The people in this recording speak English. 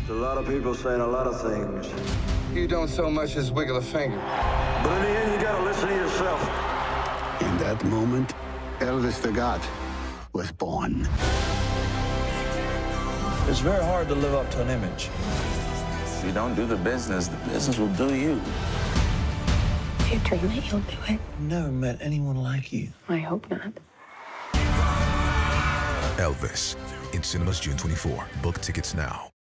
A lot of people saying a lot of things. You don't so much as wiggle a finger. But in the end, you gotta listen to yourself. In that moment, Elvis the God was born. It's very hard to live up to an image. If you don't do the business will do you. If you dream it, you'll do it. I've never met anyone like you. I hope not. Elvis, in cinemas June 24. Book tickets now.